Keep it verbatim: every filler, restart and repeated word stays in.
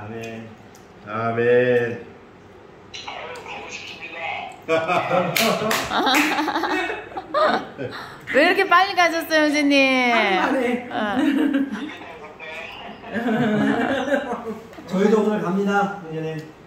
아멘. 아멘. 왜 이렇게 빨리 가셨어요, 형제님? 어. 저희도 오늘 갑니다, 형제님.